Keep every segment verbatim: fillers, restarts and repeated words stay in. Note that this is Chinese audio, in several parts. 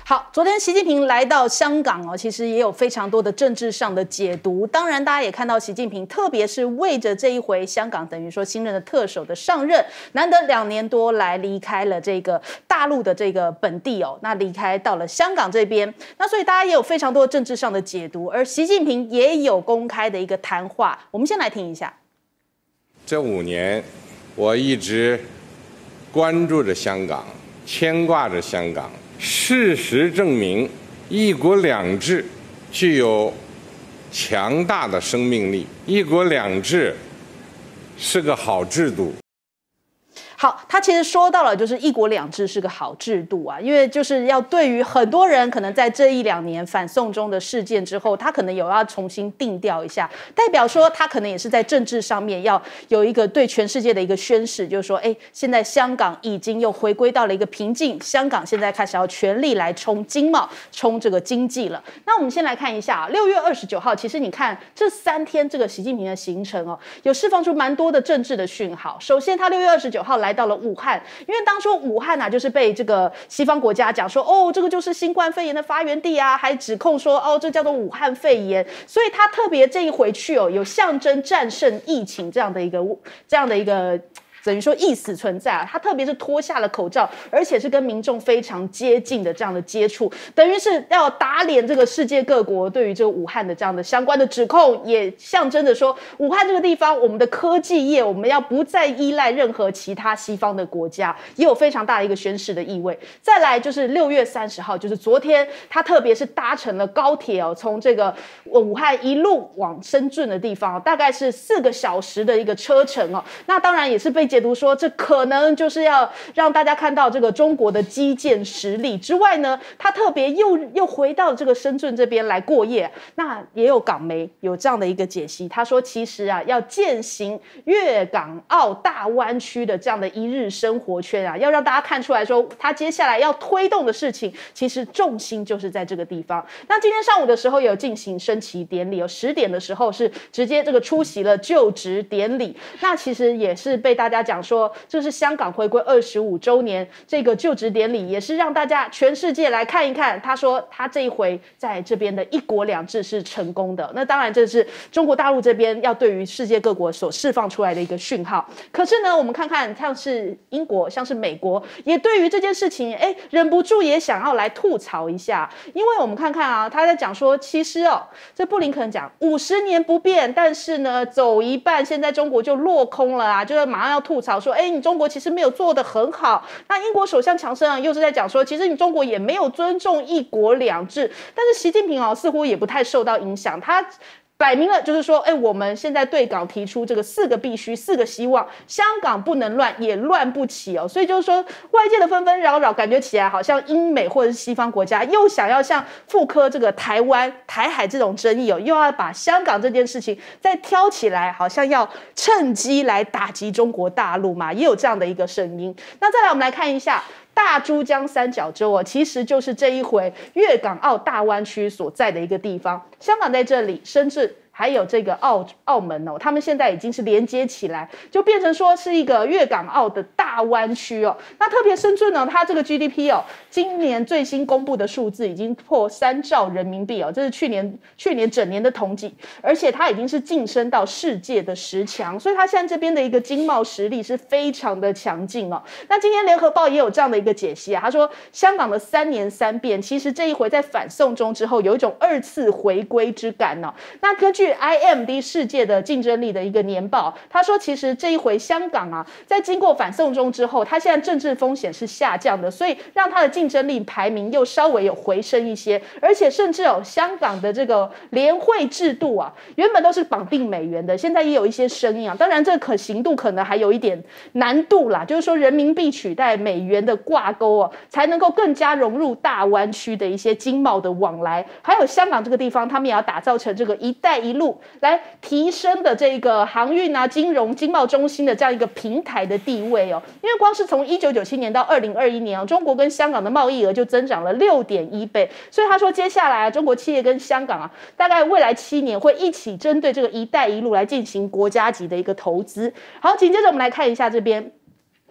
好，昨天习近平来到香港哦，其实也有非常多的政治上的解读。当然，大家也看到习近平，特别是为着这一回香港等于说新任的特首的上任，难得两年多来离开了这个大陆的这个本地哦，那离开到了香港这边，那所以大家也有非常多政治上的解读，而习近平也有公开的一个谈话，我们先来听一下。 这五年，我一直关注着香港，牵挂着香港。事实证明，一国两制具有强大的生命力。一国两制是个好制度。 好，他其实说到了，就是一国两制是个好制度啊，因为就是要对于很多人可能在这一两年反送中的事件之后，他可能有要重新定调一下，代表说他可能也是在政治上面要有一个对全世界的一个宣示，就是说，哎，现在香港已经又回归到了一个平静，香港现在开始要全力来冲经贸、冲这个经济了。那我们先来看一下，六月二十九号，其实你看这三天这个习近平的行程哦，有释放出蛮多的政治的讯号。首先，他六月二十九号来。来到了武汉，因为当初武汉啊，就是被这个西方国家讲说，哦，这个就是新冠肺炎的发源地啊，还指控说，哦，这叫做武汉肺炎，所以他特别这一回去哦，有象征战胜疫情这样的一个这样的一个。等于说意思存在啊，他特别是脱下了口罩，而且是跟民众非常接近的这样的接触，等于是要打脸这个世界各国对于这个武汉的这样的相关的指控，也象征着说武汉这个地方，我们的科技业我们要不再依赖任何其他西方的国家，也有非常大的一个宣示的意味。再来就是六月三十号，就是昨天，他特别是搭乘了高铁哦，从这个武汉一路往深圳的地方，大概是四个小时的一个车程哦。那当然也是被解读说，这可能就是要让大家看到这个中国的基建实力之外呢，他特别又又回到这个深圳这边来过夜。那也有港媒有这样的一个解析，他说其实啊，要践行粤港澳大湾区的这样的一日生活圈啊，要让大家看出来说，他接下来要推动的事情，其实重心就是在这个地方。那今天上午的时候有进行升旗典礼，有十点的时候是直接这个出席了就职典礼。那其实也是被大家讲说，这是香港回归二十五周年这个就职典礼，也是让大家全世界来看一看。他说他这一回在这边的一国两制是成功的。那当然这是中国大陆这边要对于世界各国所释放出来的一个讯号。可是呢，我们看看像是英国，像是美国，也对于这件事情，哎，忍不住也想要来吐槽一下。因为我们看看啊，他在讲说，其实哦，这布林肯讲五十年不变，但是呢，走一半，现在中国就落空了啊，就是马上要吐槽说，哎，你中国其实没有做得很好。那英国首相强生啊，又是在讲说，其实你中国也没有尊重一国两制。但是习近平哦，似乎也不太受到影响，他摆明了就是说，哎，我们现在对港提出这个四个必须、四个希望，香港不能乱，也乱不起哦。所以就是说，外界的纷纷扰扰，感觉起来好像英美或者是西方国家又想要像复刻这个台湾、台海这种争议哦，又要把香港这件事情再挑起来，好像要趁机来打击中国大陆嘛，也有这样的一个声音。那再来，我们来看一下。大珠江三角洲哦，其实就是这一回粤港澳大湾区所在的一个地方。香港在这里，深圳还有这个澳澳门哦，他们现在已经是连接起来，就变成说是一个粤港澳的大湾区哦。那特别深圳呢，它这个 G D P 哦，今年最新公布的数字已经破三兆人民币哦，这是去年去年整年的统计，而且它已经是晋升到世界的十强，所以它现在这边的一个经贸实力是非常的强劲哦。那今天联合报也有这样的一个解析啊，他说香港的三年三变，其实这一回在反送中之后有一种二次回归之感哦。那根据 I M D 世界的竞争力的一个年报，他说其实这一回香港啊，在经过反送中之后，它现在政治风险是下降的，所以让它的竞争力排名又稍微有回升一些，而且甚至有香港的这个联汇制度啊，原本都是绑定美元的，现在也有一些声音啊，当然这个可行度可能还有一点难度啦，就是说人民币取代美元的挂钩哦，才能够更加融入大湾区的一些经贸的往来，还有香港这个地方，他们也要打造成这个一带一路来提升的这个航运啊、金融、经贸中心的这样一个平台的地位哦。因为光是从一九九七年到二零二一年哦，中国跟香港的贸易额就增长了六点一倍。所以他说，接下来啊，中国企业跟香港啊，大概未来七年会一起针对这个一带一路来进行国家级的一个投资。好，紧接着我们来看一下这边。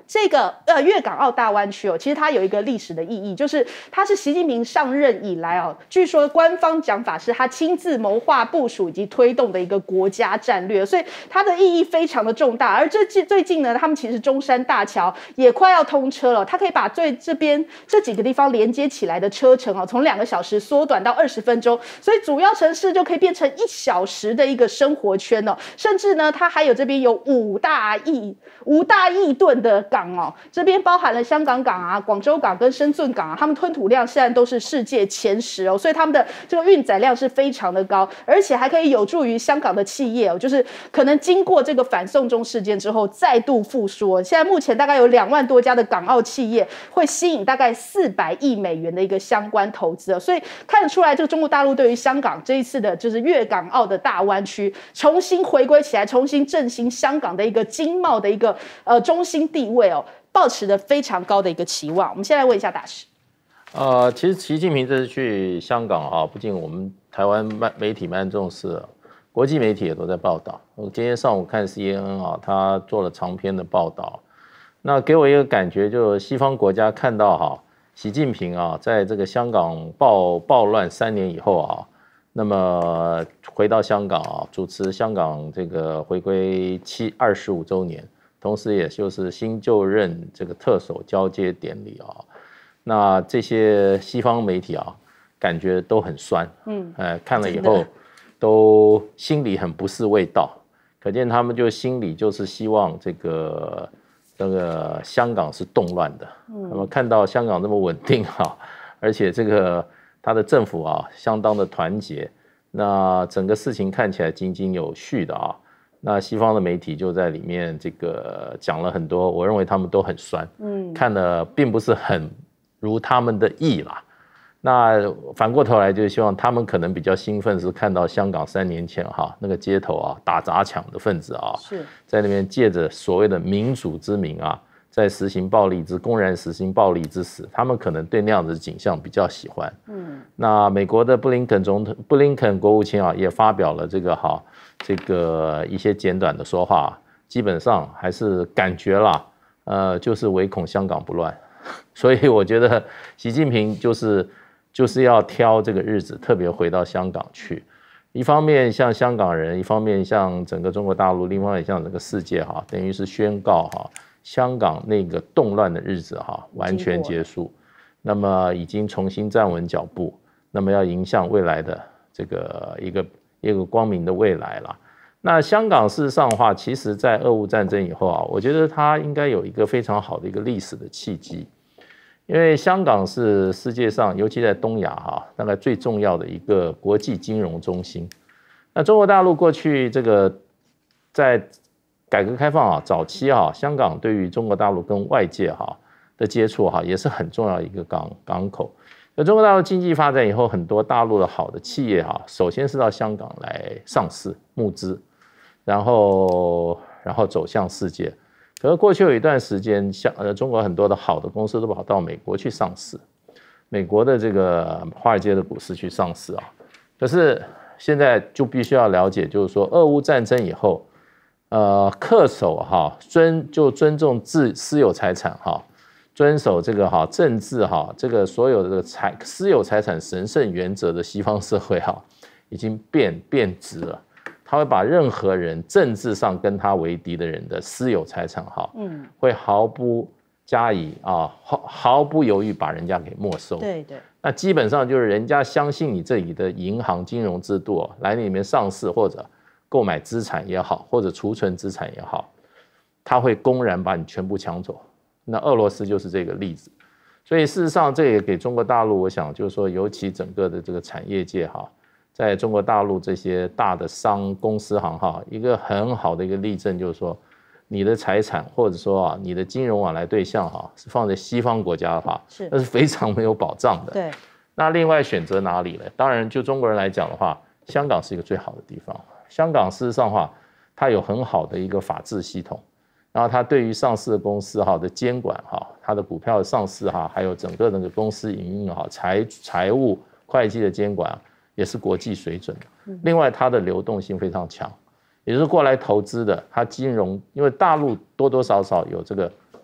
这个呃粤港澳大湾区哦，其实它有一个历史的意义，就是它是习近平上任以来哦，据说官方讲法是他亲自谋划、部署以及推动的一个国家战略，所以它的意义非常的重大。而这最近呢，他们其实中山大桥也快要通车了，它可以把最这边这几个地方连接起来的车程哦，从两个小时缩短到二十分钟，所以主要城市就可以变成一小时的一个生活圈哦。甚至呢，它还有这边有五大亿五大亿吨的港。哦，这边包含了香港港啊、广州港跟深圳港啊，他们吞吐量现在都是世界前十哦，所以他们的这个运载量是非常的高，而且还可以有助于香港的企业哦，就是可能经过这个反送中事件之后再度复苏。现在目前大概有两万多家的港澳企业会吸引大概四百亿美元的一个相关投资哦，所以看得出来，这个中国大陆对于香港这一次的就是粤港澳的大湾区重新回归起来，重新振兴香港的一个经贸的一个呃中心地位。抱持的非常高的一个期望。我们先来问一下大使。 呃，其实习近平这次去香港啊，不仅我们台湾媒体蛮重视，国际媒体也都在报道。我今天上午看 C N N 啊，他做了长篇的报道，那给我一个感觉，就是西方国家看到哈，习近平啊，在这个香港暴暴乱三年以后啊，那么回到香港啊，主持香港这个回归七二十五周年。同时，也就是新就任这个特首交接典礼啊，那这些西方媒体啊，感觉都很酸，嗯，呃，看了以后都心里很不是味道，可见他们就心里就是希望这个这个香港是动乱的，嗯，那么看到香港这么稳定啊，而且这个他的政府啊相当的团结，那整个事情看起来井井有序的啊。那西方的媒体就在里面这个讲了很多，我认为他们都很酸，嗯，看的并不是很如他们的意啦。那反过头来就是希望他们可能比较兴奋，是看到香港三年前哈那个街头啊打砸抢的分子啊，是在那边借着所谓的民主之名啊，在实行暴力之公然实行暴力之时，他们可能对那样子的景象比较喜欢。嗯，那美国的布林肯总统布林肯国务卿啊也发表了这个哈。这个一些简短的说话，基本上还是感觉啦，呃，就是唯恐香港不乱，所以我觉得习近平就是就是要挑这个日子，特别回到香港去，一方面向香港人，一方面向整个中国大陆，另外向整个世界哈，等于是宣告哈，香港那个动乱的日子哈完全结束，那么已经重新站稳脚步，那么要迎向未来的这个一个。一个光明的未来啦。那香港事实上的话，其实在俄乌战争以后啊，我觉得它应该有一个非常好的一个历史的契机，因为香港是世界上，尤其在东亚哈，大概最重要的一个国际金融中心。那中国大陆过去这个在改革开放啊早期啊，香港对于中国大陆跟外界哈的接触哈，也是很重要的一个港港口。那中国大陆经济发展以后，很多大陆的好的企业哈，首先是到香港来上市募资，然后然后走向世界。可是过去有一段时间，像呃中国很多的好的公司都跑到美国去上市，美国的这个华尔街的股市去上市啊。可是现在就必须要了解，就是说俄乌战争以后，呃，恪守哈尊就尊重自私有财产哈。遵守这个哈政治哈这个所有的这个财私有财产神圣原则的西方社会哈，已经变变质了。他会把任何人政治上跟他为敌的人的私有财产哈，嗯，会毫不加以啊毫毫不犹豫把人家给没收。对对。那基本上就是人家相信你这里的银行金融制度、哦、来你里面上市或者购买资产也好，或者储存资产也好，他会公然把你全部抢走。那俄罗斯就是这个例子，所以事实上这也给中国大陆，我想就是说，尤其整个的这个产业界哈，在中国大陆这些大的商公司行哈，一个很好的一个例证，就是说，你的财产或者说啊，你的金融往来对象哈，是放在西方国家的话，是那是非常没有保障的。对。那另外选择哪里呢？当然，就中国人来讲的话，香港是一个最好的地方。香港事实上的话，它有很好的一个法治系统。然后它对于上市的公司哈的监管哈，它的股票的上市哈，还有整个那个公司营运哈财财务会计的监管也是国际水准的。另外它的流动性非常强，也就是过来投资的，它金融因为大陆多多少少有这个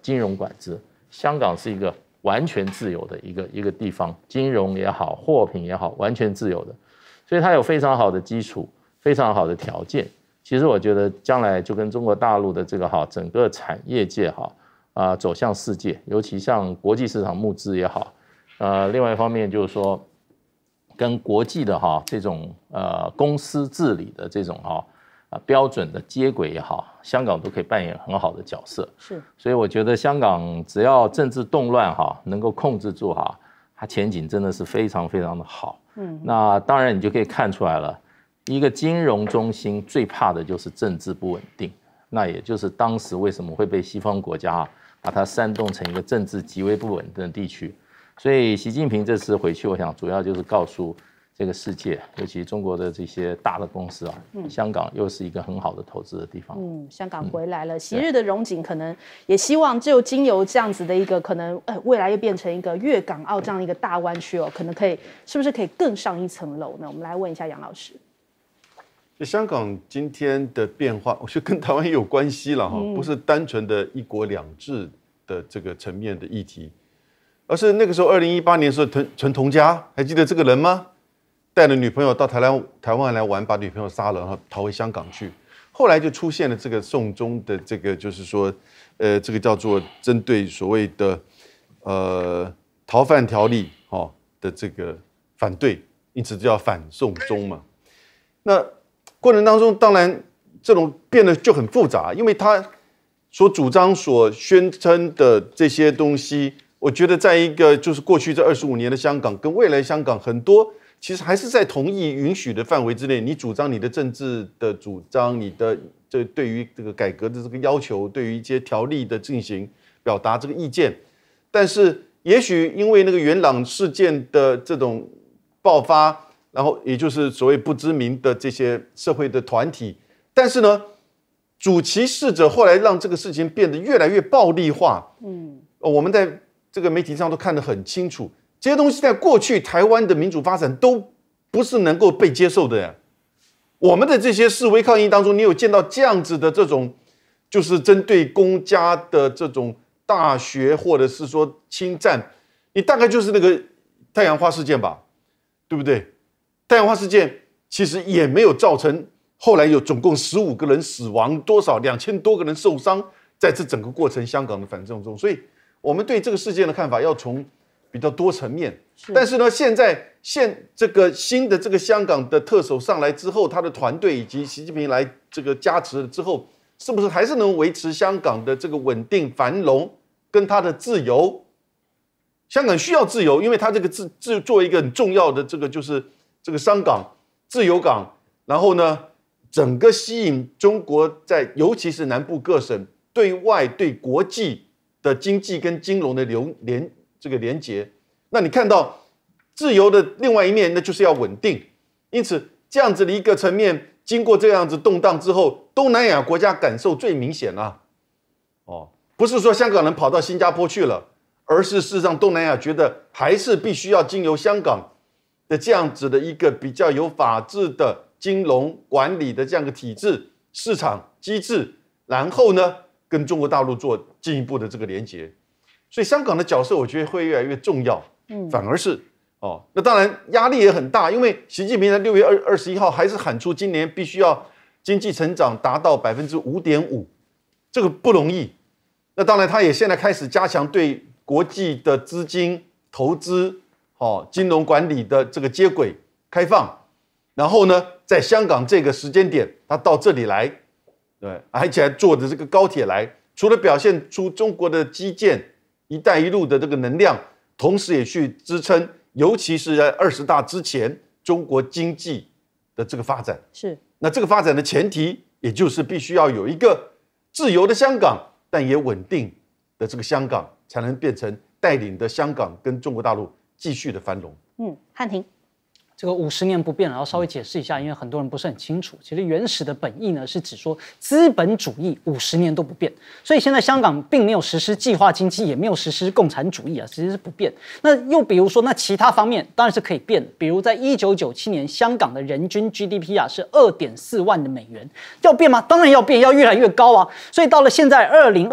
金融管制，香港是一个完全自由的一个一个地方，金融也好，货品也好，完全自由的，所以它有非常好的基础，非常好的条件。其实我觉得将来就跟中国大陆的这个哈整个产业界哈啊、呃、走向世界，尤其像国际市场募资也好，呃，另外一方面就是说跟国际的哈这种呃公司治理的这种哈啊标准的接轨也好，香港都可以扮演很好的角色。 是， 所以我觉得香港只要政治动乱哈能够控制住哈，它前景真的是非常非常的好。嗯，那当然你就可以看出来了。一个金融中心最怕的就是政治不稳定，那也就是当时为什么会被西方国家啊把它煽动成一个政治极为不稳定的地区。所以习近平这次回去，我想主要就是告诉这个世界，尤其中国的这些大的公司啊，嗯、香港又是一个很好的投资的地方。 嗯，香港回来了，昔日的荣景可能也希望就经由这样子的一个可能，呃，未来又变成一个粤港澳这样一个大湾区哦，可能可以是不是可以更上一层楼呢？我们来问一下杨老师。 香港今天的变化，我觉得跟台湾也有关系了哈，不是单纯的一国两制的这个层面的议题，而是那个时候二零一八年的时候，陈陈同佳还记得这个人吗？带了女朋友到台湾台湾来玩，把女朋友杀了，然后逃回香港去。后来就出现了这个送中的这个，就是说，呃，这个叫做针对所谓的呃逃犯条例哈的这个反对，因此就叫反送中嘛。那过程当中，当然这种变得就很复杂，因为他所主张、所宣称的这些东西，我觉得在一个就是过去这二十五年的香港跟未来香港很多，其实还是在同意允许的范围之内。你主张你的政治的主张，你的这对于这个改革的这个要求，对于一些条例的进行表达这个意见，但是也许因为那个元朗事件的这种爆发。然后也就是所谓不知名的这些社会的团体，但是呢，主其事者后来让这个事情变得越来越暴力化。嗯，我们在这个媒体上都看得很清楚，这些东西在过去台湾的民主发展都不是能够被接受的呀。我们的这些示威抗议当中，你有见到这样子的这种，就是针对公家的这种大学或者是说侵占，你大概就是那个太阳花事件吧，对不对？太阳花事件其实也没有造成后来有总共十五个人死亡，多少两千多个人受伤，在这整个过程香港的反送中，所以我们对这个事件的看法要从比较多层面。但是呢，现在现这个新的这个香港的特首上来之后，他的团队以及习近平来这个加持了之后，是不是还是能维持香港的这个稳定繁荣跟它的自由？香港需要自由，因为它这个自自作为一个很重要的这个就是这个商港、自由港，然后呢，整个吸引中国在尤其是南部各省对外对国际的经济跟金融的流连这个连结。那你看到自由的另外一面，那就是要稳定。因此，这样子的一个层面，经过这样子动荡之后，东南亚国家感受最明显啊。哦，不是说香港人跑到新加坡去了，而是事实上东南亚觉得还是必须要经由香港的这样子的一个比较有法治的金融管理的这样一个体制、市场机制，然后呢，跟中国大陆做进一步的这个连结。所以香港的角色，我觉得会越来越重要。嗯，反而是哦，那当然压力也很大，因为习近平在六月二二十一号还是喊出今年必须要经济成长达到百分之五点五，这个不容易。那当然，他也现在开始加强对国际的资金投资、哦金融管理的这个接轨开放，然后呢，在香港这个时间点，他到这里来，对，而且还坐着这个高铁来，除了表现出中国的基建、一带一路的这个能量。同时也去支撑，尤其是在二十大之前，中国经济的这个发展。是，那这个发展的前提，也就是必须要有一个自由的香港，但也稳定的这个香港，才能变成带领的香港跟中国大陆继续的繁荣。 嗯，汉庭。 这个五十年不变，然后稍微解释一下，因为很多人不是很清楚。其实原始的本意呢是指说资本主义五十年都不变，所以现在香港并没有实施计划经济，也没有实施共产主义啊，其实是不变。那又比如说，那其他方面当然是可以变的，比如在一九九七年，香港的人均 G D P 啊是二点四万的美元，要变吗？当然要变，要越来越高啊。所以到了现在二零二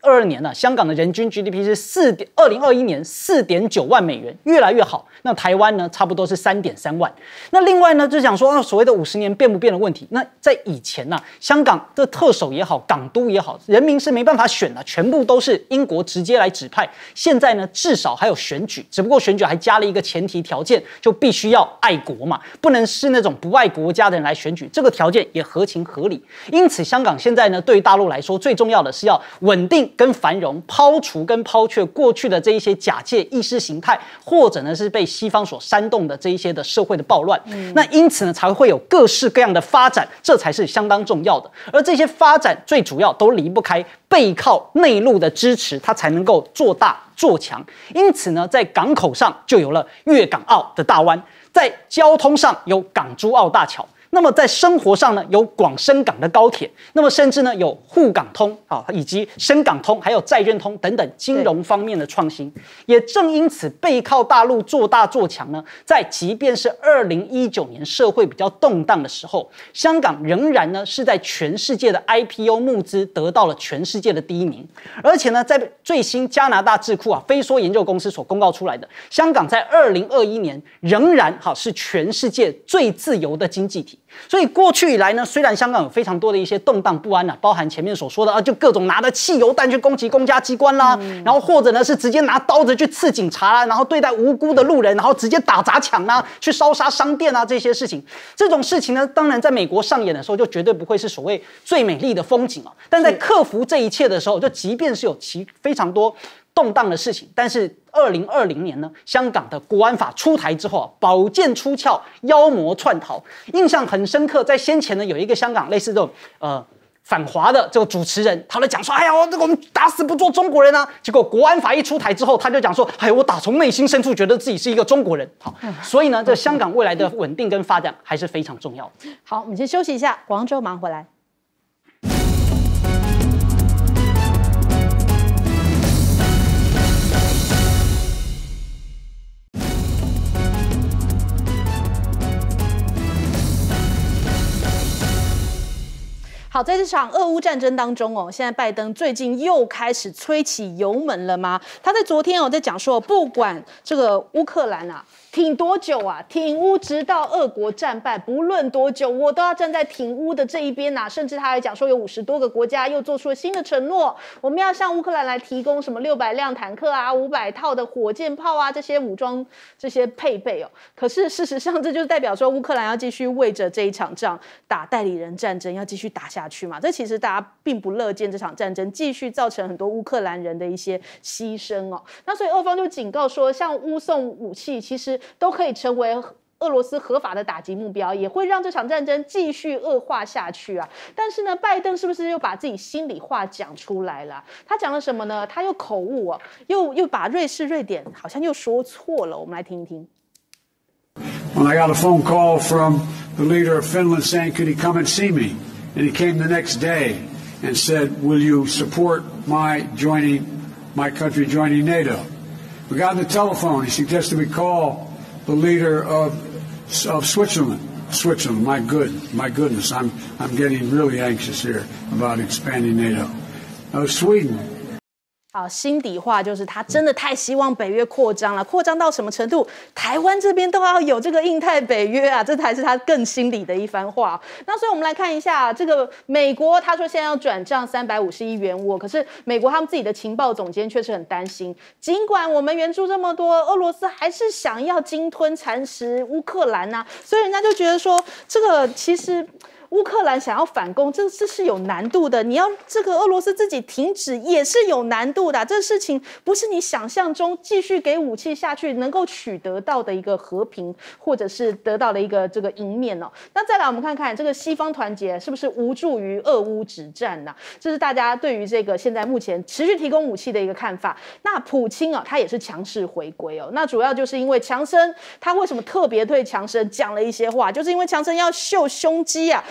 二二年呢、啊，香港的人均 G D P 是四点，二零二一年四点九万美元，越来越好。那台湾呢，差不多是三点三万。那另外呢，就讲说啊，所谓的五十年变不变的问题。那在以前呢、啊，香港的特首也好，港督也好，人民是没办法选的，全部都是英国直接来指派。现在呢，至少还有选举，只不过选举还加了一个前提条件，就必须要爱国嘛，不能是那种不爱国家的人来选举。这个条件也合情合理。因此，香港现在呢，对于大陆来说，最重要的是要稳定跟繁荣，抛除跟抛却过去的这一些假借意识形态，或者呢是被西方所煽动的这一些的社会的暴乱。嗯、那因此呢，才会有各式各样的发展，这才是相当重要的。而这些发展最主要都离不开背靠内陆的支持，它才能够做大做强。因此呢，在港口上就有了粤港澳的大湾，在交通上有港珠澳大桥。那么在生活上呢，有广深港的高铁，那么甚至呢有沪港通啊，以及深港通，还有债券通等等金融方面的创新。也正因此，背靠大陆做大做强呢，在即便是二零一九年社会比较动荡的时候，香港仍然呢是在全世界的 I P O 募资得到了全世界的第一名。而且呢，在最新加拿大智库啊飞说研究公司所公告出来的，香港在二零二一年仍然好是全世界最自由的经济体。所以过去以来呢，虽然香港有非常多的一些动荡不安啊，包含前面所说的啊，就各种拿着汽油弹去攻击公家机关啦，嗯、然后或者呢是直接拿刀子去刺警察啦，然后对待无辜的路人，然后直接打砸抢啊，去烧杀商店啊这些事情，这种事情呢，当然在美国上演的时候就绝对不会是所谓最美丽的风景啊，但在克服这一切的时候，就即便是有其非常多动荡的事情，但是二零二零年呢，香港的国安法出台之后啊，宝剑出鞘，妖魔窜逃，印象很深刻。在先前呢，有一个香港类似这种呃反华的这个主持人，他在讲说，哎呀，这个我们打死不做中国人啊。结果国安法一出台之后，他就讲说，哎，我打从内心深处觉得自己是一个中国人。好，所以呢，这香港未来的稳定跟发展还是非常重要的。 好，我们先休息一下，广州马上回来。好，在这场俄乌战争当中哦，现在拜登最近又开始吹起油门了吗？他在昨天哦在讲说，不管这个乌克兰啊挺多久啊，挺乌直到俄国战败，不论多久，我都要站在挺乌的这一边呐、啊。甚至他还讲说，有五十多个国家又做出了新的承诺，我们要向乌克兰来提供什么六百辆坦克啊、五百套的火箭炮啊这些武装这些配备哦。可是事实上，这就代表说乌克兰要继续为着这一场仗打代理人战争，要继续打下去嘛。这其实大家并不乐见这场战争继续造成很多乌克兰人的一些牺牲哦。那所以俄方就警告说，像乌送武器，其实都可以成为俄罗斯合法的打击目标，也会让这场战争继续恶化下去啊。但是呢，拜登是不是又把自己心里话讲出来了？他讲了什么呢？他又口误哦，又又把瑞士、瑞典好像又说错了。我们来听一听。 When I got a phone call from the leader of Finland saying, could he come and see me? And he came the next day and said, will you support my joining, my country joining NATO? We got on the telephone. He suggested we call the leader of, of Switzerland. Switzerland, my good, my goodness, I'm, I'm getting really anxious here about expanding NATO. Uh, Sweden. 好，心底话就是他真的太希望北约扩张了，扩张到什么程度？台湾这边都要有这个印太北约啊，这才是他更心里的一番话。那所以我们来看一下这个美国，他说现在要转账三百五十亿元垏，可是美国他们自己的情报总监确实很担心，尽管我们援助这么多，俄罗斯还是想要鲸吞蚕食乌克兰啊，所以人家就觉得说这个其实。乌克兰想要反攻，这这是有难度的。你要这个俄罗斯自己停止也是有难度的。这事情不是你想象中继续给武器下去能够取得到的一个和平，或者是得到的一个这个赢面哦。那再来我们看看这个西方团结是不是无助于俄乌止战呢、啊？这是大家对于这个现在目前持续提供武器的一个看法。那普京啊，他也是强势回归哦。那主要就是因为强生他为什么特别对强生讲了一些话，就是因为强生要秀胸肌啊。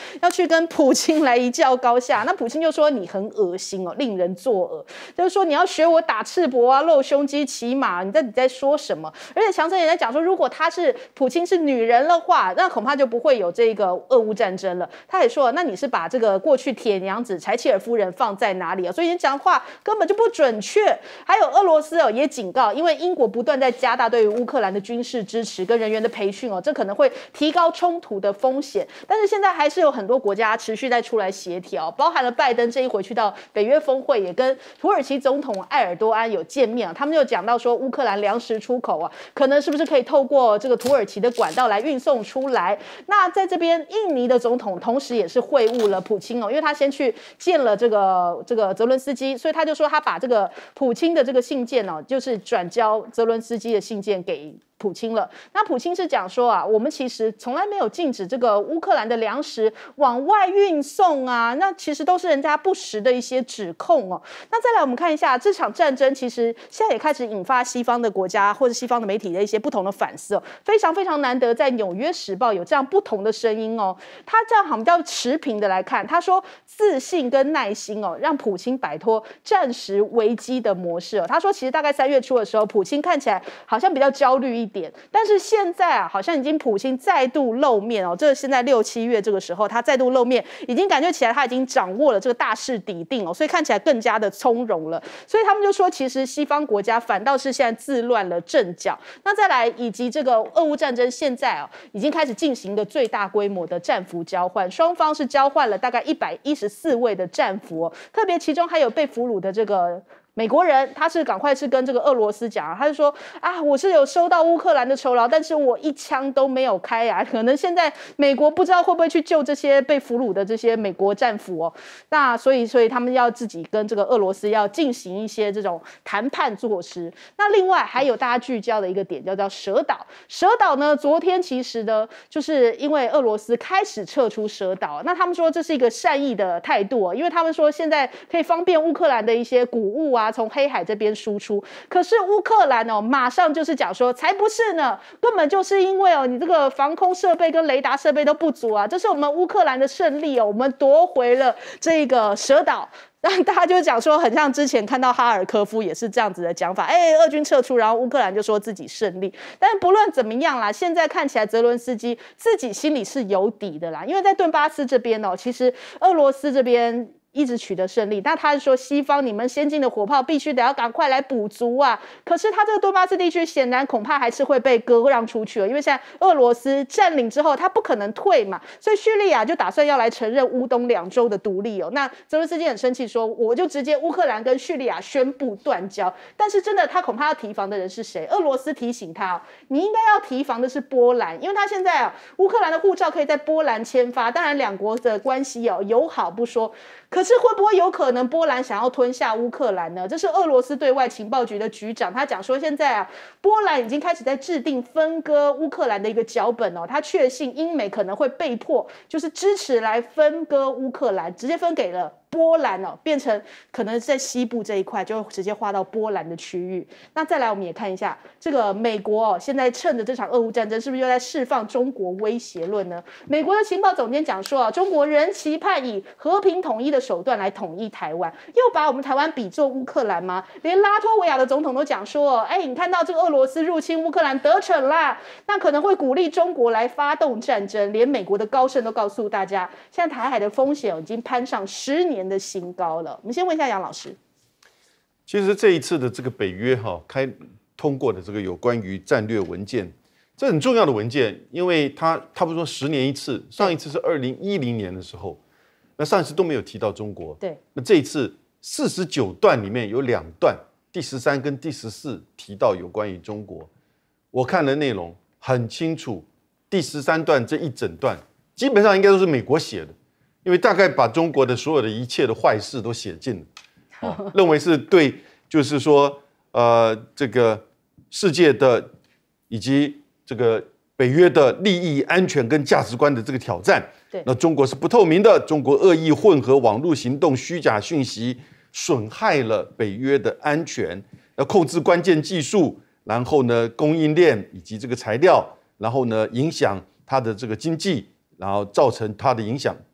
要去跟普京来一较高下。那普京就说你很恶心哦，令人作恶，就是说你要学我打赤膊啊，露胸肌骑马，你在你在说什么？而且强生也在讲说，如果他是普京是女人的话，那恐怕就不会有这个俄乌战争了。他也说，那你是把这个过去铁娘子柴契尔夫人放在哪里啊？所以你讲话根本就不准确。还有俄罗斯哦也警告，因为英国不断在加大对于乌克兰的军事支持跟人员的培训哦，这可能会提高冲突的风险。但是现在还是有很多国家持续在出来协调，包含了拜登这一回去到北约峰会，也跟土耳其总统埃尔多安有见面啊。他们就讲到说，乌克兰粮食出口啊，可能是不是可以透过这个土耳其的管道来运送出来？那在这边，印尼的总统同时也是会晤了普京哦，因为他先去见了这个这个泽伦斯基，所以他就说他把这个普京的这个信件哦，就是转交泽伦斯基的信件给普京了。那普京是讲说啊，我们其实从来没有禁止这个乌克兰的粮食往外运送啊，那其实都是人家不实的一些指控哦。那再来我们看一下这场战争，其实现在也开始引发西方的国家或者西方的媒体的一些不同的反思哦，非常非常难得，在《纽约时报》有这样不同的声音哦。他这样好像比较持平的来看，他说自信跟耐心哦，让普京摆脱战时危机的模式哦。他说其实大概三月初的时候，普京看起来好像比较焦虑一点，但是现在啊，好像已经普京再度露面哦。这现在六七月这个时候，他再度露面，已经感觉起来他已经掌握了这个大势底定哦，所以看起来更加的从容了。所以他们就说，其实西方国家反倒是现在自乱了阵脚。那再来，以及这个俄乌战争现在啊，已经开始进行的最大规模的战俘交换，双方是交换了大概一百一十四位的战俘哦，特别其中还有被俘虏的这个美国人，他是赶快是跟这个俄罗斯讲啊，他就说啊，我是有收到乌克兰的酬劳，但是我一枪都没有开啊，可能现在美国不知道会不会去救这些被俘虏的这些美国战俘哦，那所以所以他们要自己跟这个俄罗斯要进行一些这种谈判措施。那另外还有大家聚焦的一个点叫做蛇岛，蛇岛呢，昨天其实呢，就是因为俄罗斯开始撤出蛇岛，那他们说这是一个善意的态度哦，因为他们说现在可以方便乌克兰的一些谷物啊。从黑海这边输出，可是乌克兰哦，马上就是讲说，才不是呢，根本就是因为哦，你这个防空设备跟雷达设备都不足啊，这是我们乌克兰的胜利哦，我们夺回了这个蛇岛。让大家就讲说，很像之前看到哈尔科夫也是这样子的讲法，哎，俄军撤出，然后乌克兰就说自己胜利。但是不论怎么样啦，现在看起来泽伦斯基自己心里是有底的啦，因为在顿巴斯这边哦，其实俄罗斯这边一直取得胜利，那他是说西方你们先进的火炮必须得要赶快来补足啊。可是他这个顿巴斯地区显然恐怕还是会被割让出去了，因为现在俄罗斯占领之后，他不可能退嘛，所以叙利亚就打算要来承认乌东两州的独立哦。那泽伦斯基很生气说，我就直接乌克兰跟叙利亚宣布断交。但是真的，他恐怕要提防的人是谁？俄罗斯提醒他，你应该要提防的是波兰，因为他现在啊，乌克兰的护照可以在波兰签发，当然两国的关系哦友好不说。可是会不会有可能波兰想要吞下乌克兰呢？这是俄罗斯对外情报局的局长，他讲说现在啊，波兰已经开始在制定分割乌克兰的一个脚本哦。他确信英美可能会被迫就是支持来分割乌克兰，直接分给了波兰哦，变成可能在西部这一块就直接划到波兰的区域。那再来我们也看一下这个美国哦，现在趁着这场俄乌战争，是不是又在释放中国威胁论呢？美国的情报总监讲说啊，中国仍期盼以和平统一的手段来统一台湾，又把我们台湾比作乌克兰吗？连拉脱维亚的总统都讲说，哎，你看到这个俄罗斯入侵乌克兰得逞啦，那可能会鼓励中国来发动战争。连美国的高盛都告诉大家，现在台海的风险已经攀上十年的新高了。我们先问一下杨老师， 其实这一次的这个北约哈、哦、开通过的这个有关于战略文件，这很重要的文件，因为它差不多十年一次，上一次是二零一零年的时候，那上一次都没有提到中国。 对， 那这一次四十九段里面有两段，第十三跟第十四提到有关于中国。我看了内容很清楚，第十三段这一整段基本上应该都是美国写的。因为大概把中国的所有的一切的坏事都写尽了，哦、认为是对，就是说，呃，这个世界的以及这个北约的利益、安全跟价值观的这个挑战。 对， 那中国是不透明的，中国恶意混合网络行动、虚假讯息，损害了北约的安全，要控制关键技术，然后呢，供应链以及这个材料，然后呢，影响它的这个经济，然后造成它的影响。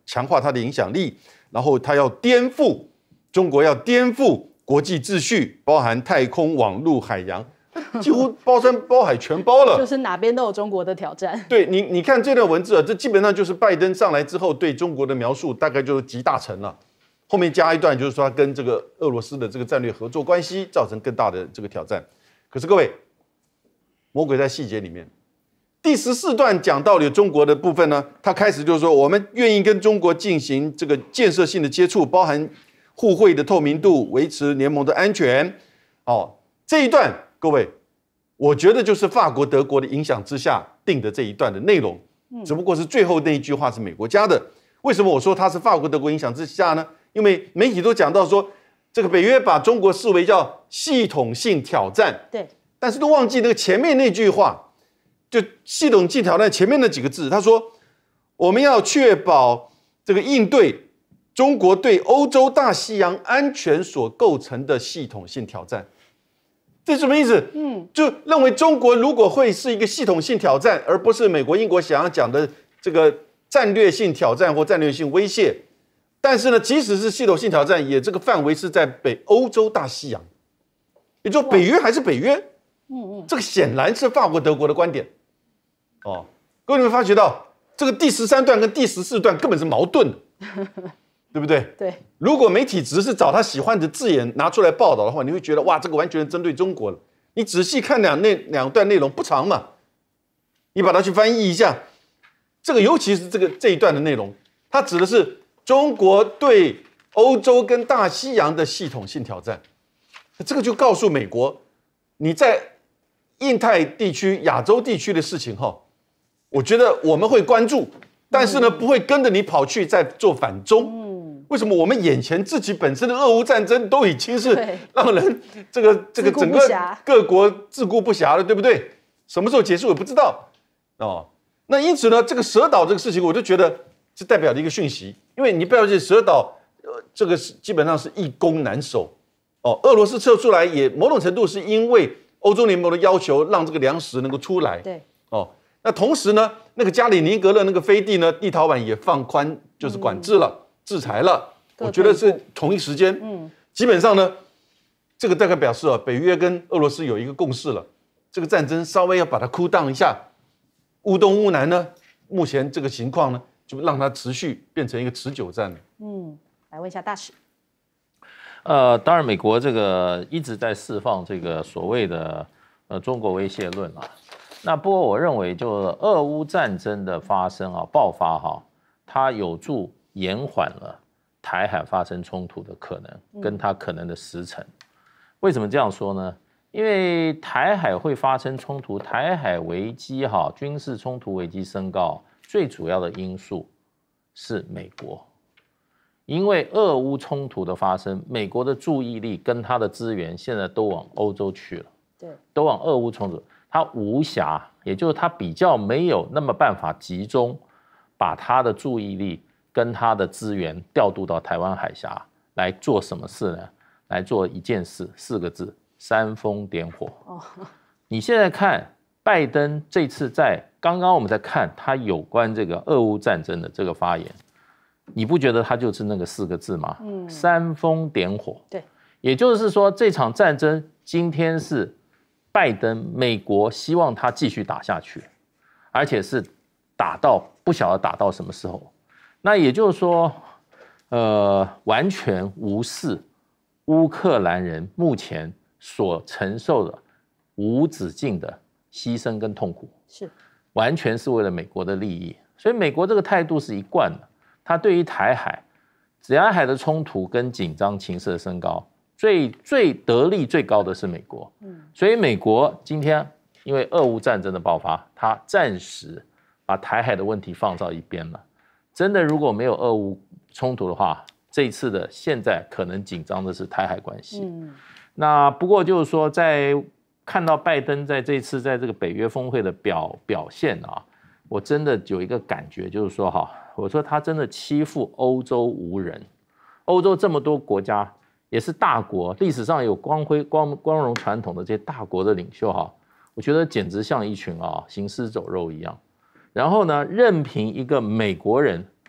强化它的影响力，然后它要颠覆中国，要颠覆国际秩序，包含太空、网络、海洋，几乎包山包海全包了。 就是哪边都有中国的挑战。 对你，你看这段文字啊，这基本上就是拜登上来之后对中国的描述，大概就是集大成了。后面加一段就是说他跟这个俄罗斯的这个战略合作关系造成更大的这个挑战。可是各位，魔鬼在细节里面。第十四段讲到了中国的部分呢，他开始就是说，我们愿意跟中国进行这个建设性的接触，包含互惠的透明度，维持联盟的安全。哦，这一段各位，我觉得就是法国、德国的影响之下定的这一段的内容，只不过是最后那一句话是美国加的。为什么我说它是法国、德国影响之下呢？因为媒体都讲到说，这个北约把中国视为叫系统性挑战， 对， 但是都忘记那个前面那句话。就系统性挑战前面那几个字，他说我们要确保这个应对中国对欧洲大西洋安全所构成的系统性挑战。这什么意思？嗯，就认为中国如果会是一个系统性挑战，而不是美国、英国想要讲的这个战略性挑战或战略性威胁。但是呢，即使是系统性挑战，也这个范围是在北欧洲大西洋，也就北约还是北约。嗯嗯，这个显然是法国、德国的观点。哦，各位有没有发觉到这个第十三段跟第十四段根本是矛盾的，对不对？ 对。 如果媒体只是找他喜欢的字眼拿出来报道的话，你会觉得哇，这个完全针对中国了。你仔细看两那两段内容不长嘛，你把它去翻译一下，这个尤其是这个这一段的内容，它指的是中国对欧洲跟大西洋的系统性挑战。这个就告诉美国，你在印太地区、亚洲地区的事情哈。我觉得我们会关注，但是呢，不会跟着你跑去再做反中。嗯，为什么？我们眼前自己本身的俄乌战争都已经是让人这个这个整个各国自顾不暇了，对不对？什么时候结束也不知道哦。那因此呢，这个蛇岛这个事情，我就觉得是代表的一个讯息，因为你不要记蛇岛，呃，这个是基本上是易攻难守哦。俄罗斯撤出来也某种程度是因为欧洲联盟的要求，让这个粮食能够出来。 对， 哦。那同时呢，那个加里宁格勒那个飞地呢，立陶宛也放宽，就是管制了、嗯、制裁了。我觉得是同一时间，嗯，基本上呢，这个大概表示啊，北约跟俄罗斯有一个共识了，这个战争稍微要把它cool down一下。乌东乌南呢，目前这个情况呢，就让它持续变成一个持久战。 嗯，来问一下大使。 呃，当然，美国这个一直在释放这个所谓的呃中国威胁论啊。那不过我认为，就俄乌战争的发生啊、爆发哈、啊，它有助延缓了台海发生冲突的可能，跟它可能的时程。为什么这样说呢？因为台海会发生冲突，台海危机哈、啊，军事冲突危机升高，最主要的因素是美国。因为俄乌冲突的发生，美国的注意力跟它的资源现在都往欧洲去了， 对， 都往俄乌冲突。他无暇，也就是他比较没有那么办法集中，把他的注意力跟他的资源调度到台湾海峡来做什么事呢？来做一件事，四个字：煽风点火。哦，你现在看拜登这次在刚刚我们在看他有关这个俄乌战争的这个发言，你不觉得他就是那个四个字吗？嗯，煽风点火。 对， 也就是说这场战争今天是。拜登，美国希望他继续打下去，而且是打到不晓得打到什么时候。那也就是说，呃，完全无视乌克兰人目前所承受的无止境的牺牲跟痛苦， 是完全是为了美国的利益。所以美国这个态度是一贯的，他对于台海、台海的冲突跟紧张情势的升高。最最得利最高的是美国，所以美国今天因为俄乌战争的爆发，它暂时把台海的问题放到一边了。真的如果没有俄乌冲突的话，这一次的现在可能紧张的是台海关系。嗯，那不过就是说，在看到拜登在这次在这个北约峰会的表表现啊，我真的有一个感觉，就是说哈，我说他真的欺负欧洲无人，欧洲这么多国家。也是大国，历史上有光辉光光荣传统的这些大国的领袖哈，我觉得简直像一群啊行尸走肉一样。然后呢，任凭一个美国人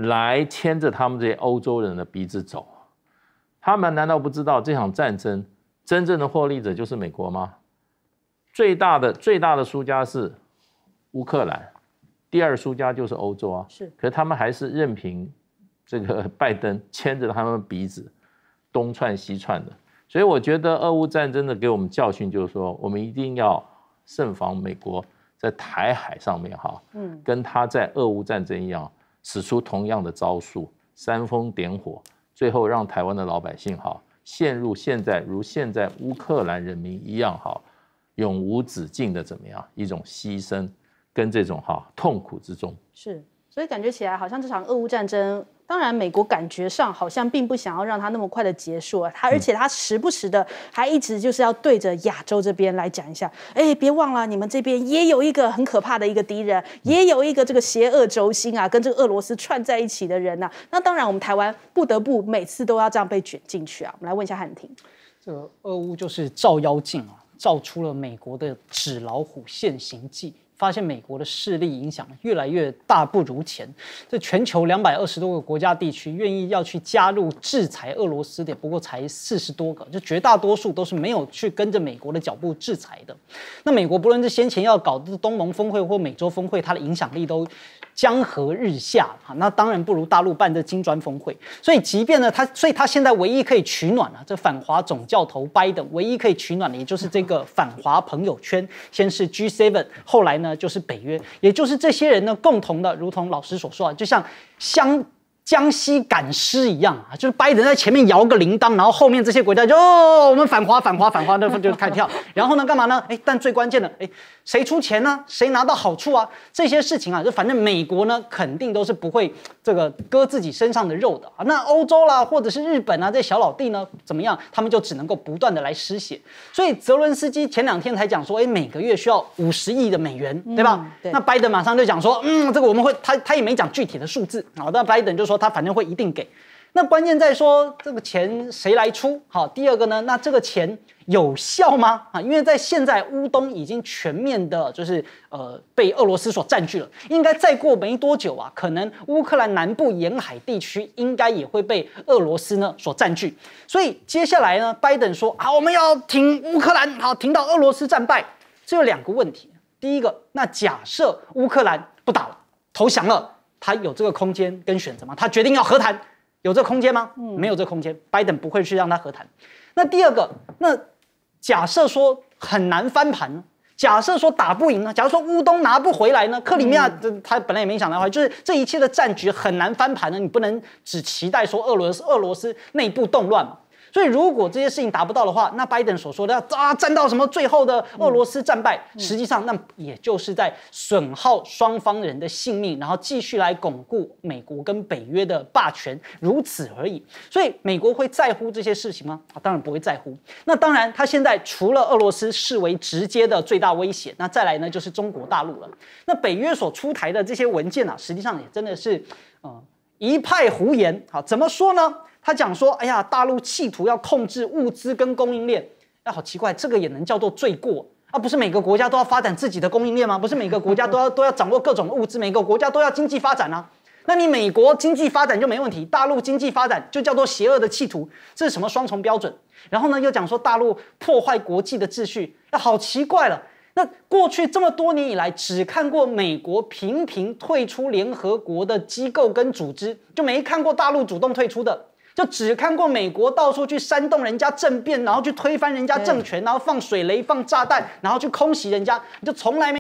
来牵着他们这些欧洲人的鼻子走。他们难道不知道这场战争真正的获利者就是美国吗？最大的最大的输家是乌克兰，第二输家就是欧洲啊。 是， 可是他们还是任凭这个拜登牵着他们鼻子东窜西窜的。所以我觉得俄乌战争的给我们教训就是说，我们一定要慎防美国在台海上面哈，嗯，跟他在俄乌战争一样，使出同样的招数，煽风点火，最后让台湾的老百姓哈陷入现在如现在乌克兰人民一样哈，永无止境的怎么样一种牺牲跟这种哈痛苦之中。 是，所以感觉起来好像这场俄乌战争。当然，美国感觉上好像并不想要让它那么快的结束啊，他而且他时不时的还一直就是要对着亚洲这边来讲一下，哎，别忘了你们这边也有一个很可怕的一个敌人，也有一个这个邪恶轴心啊，跟这个俄罗斯串在一起的人呐、啊。那当然，我们台湾不得不每次都要这样被卷进去啊。我们来问一下汉庭， 这个俄乌就是照妖镜啊，照出了美国的纸老虎现形记。发现美国的势力影响越来越大不如前，这全球两百二十多个国家地区愿意要去加入制裁俄罗斯的，不过才四十多个，就绝大多数都是没有去跟着美国的脚步制裁的。那美国不论是先前要搞的东盟峰会或美洲峰会，它的影响力都江河日下啊，那当然不如大陆办的金砖峰会。所以即便呢，他所以他现在唯一可以取暖啊，这反华总教头拜登唯一可以取暖的，也就是这个反华朋友圈，先是 G 七， 后来呢。就是北约，也就是这些人呢共同的，如同老师所说啊，就像湘江西赶尸一样啊，就是拜登在前面摇个铃铛，然后后面这些国家就哦，我们反华反华反华，那就开始跳。然后呢，干嘛呢？哎，但最关键的，哎，谁出钱呢？谁拿到好处啊？这些事情啊，就反正美国呢，肯定都是不会这个割自己身上的肉的啊。那欧洲啦，或者是日本啊，这些小老弟呢，怎么样？他们就只能够不断的来失血。所以泽伦斯基前两天才讲说，哎，每个月需要五十亿的美元，对吧？嗯、对。那拜登马上就讲说，嗯，这个我们会，他他也没讲具体的数字啊，但拜登就说他反正会一定给。那关键在说这个钱谁来出？好，第二个呢，那这个钱有效吗？啊，因为在现在乌东已经全面的，就是呃被俄罗斯所占据了，应该再过没多久啊，可能乌克兰南部沿海地区应该也会被俄罗斯呢所占据。所以接下来呢，拜登说啊，我们要挺乌克兰，好，挺到俄罗斯战败。这有两个问题，第一个，那假设乌克兰不打了，投降了，他有这个空间跟选择吗？他决定要和谈。有这空间吗？嗯，没有这空间，拜登不会去让他和谈。那第二个，那假设说很难翻盘呢？假设说打不赢呢？假如说乌东拿不回来呢？克里米亚他本来也没想到的话，就是这一切的战局很难翻盘呢。你不能只期待说俄罗斯俄罗斯内部动乱嘛。所以，如果这些事情达不到的话，那拜登所说的要啊战到什么最后的俄罗斯战败，嗯、实际上那也就是在损耗双方人的性命，然后继续来巩固美国跟北约的霸权，如此而已。所以，美国会在乎这些事情吗？啊，当然不会在乎。那当然，他现在除了俄罗斯视为直接的最大威胁，那再来呢就是中国大陆了。那北约所出台的这些文件啊，实际上也真的是，呃，一派胡言。好，怎么说呢？他讲说，哎呀，大陆企图要控制物资跟供应链，哎，好奇怪，这个也能叫做罪过啊？不是每个国家都要发展自己的供应链吗？不是每个国家都要都要掌握各种物资，每个国家都要经济发展啊？那你美国经济发展就没问题，大陆经济发展就叫做邪恶的企图，这是什么双重标准？然后呢，又讲说大陆破坏国际的秩序，那好奇怪了。那过去这么多年以来，只看过美国频频退出联合国的机构跟组织，就没看过大陆主动退出的。就只看过美国到处去煽动人家政变，然后去推翻人家政权，然后放水雷、放炸弹，然后去空袭人家，就从来没。